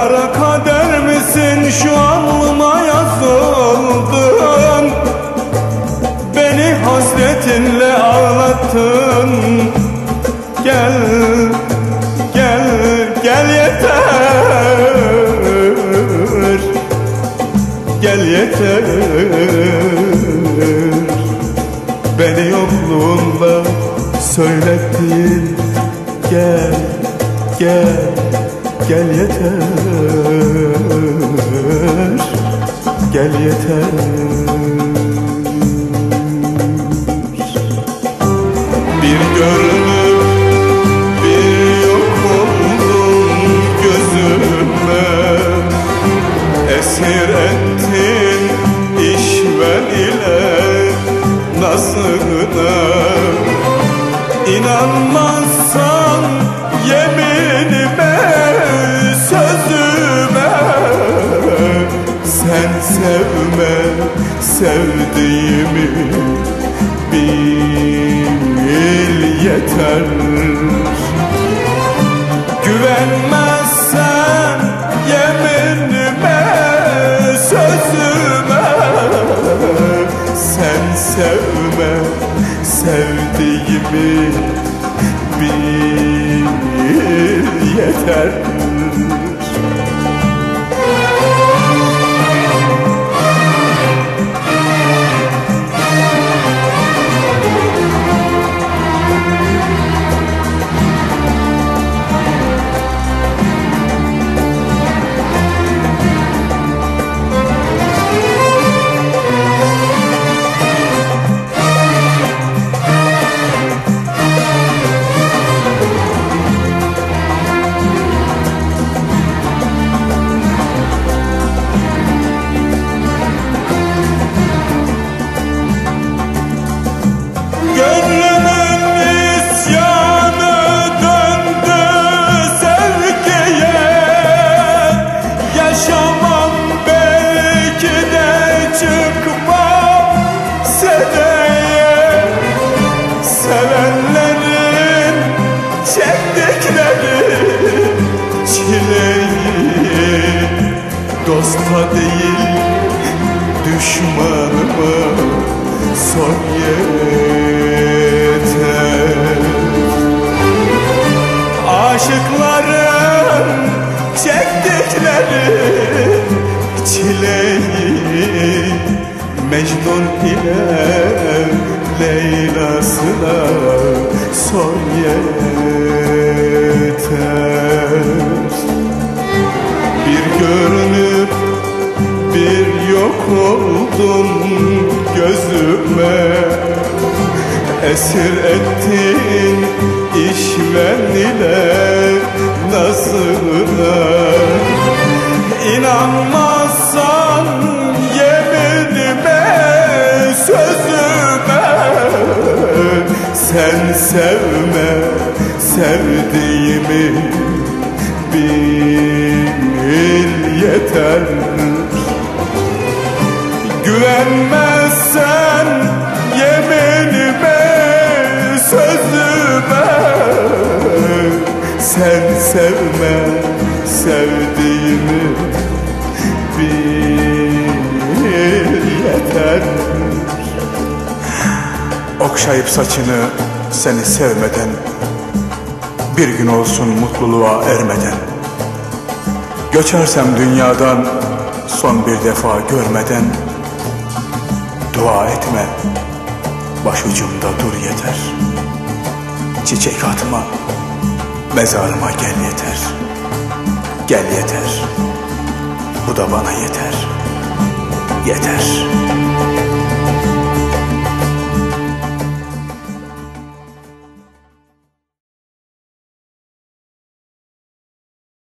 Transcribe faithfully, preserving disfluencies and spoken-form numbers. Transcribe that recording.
Kara kader misin şu alnıma yazıldın? Beni hasretinle ağlattın. Gel, gel, gel yeter. Gel yeter. Beni yokluğunla söylettin. Gel, gel, gel yeter. Gel yeter. Bir görünüp bir yok oldun gözüme. Esir ettin işven ile nazına. İnanmazsan yeminime, sözüme. Sen sevme sevdiğimi bil yeter. Güvenmezsen yeminime, sözüme. Sen sevme sevdiğimi bil yeter. Dosta değil düşmanıma sor yeter. Aşıkların çektikleri çileyi Mecnun ile Leyla'sına sor yeter. Bir görünüp bir yok oldun gözüme. Esir ettin işven ile nazına. İnanmazsan yeminime, sözüme. Sen sevme sevdiğimi bil yeter. Güvenmezsen yeminime, sözüme. Sen sevme sevdiğimi bil yeter. Okşayıp saçını seni sevmeden, bir gün olsun mutluluğa ermeden. Göçersem dünyadan son bir defa görmeden. Dua etme, başucumda dur yeter. Çiçek atma, mezarıma gel yeter. Gel yeter, bu da bana yeter. Yeter.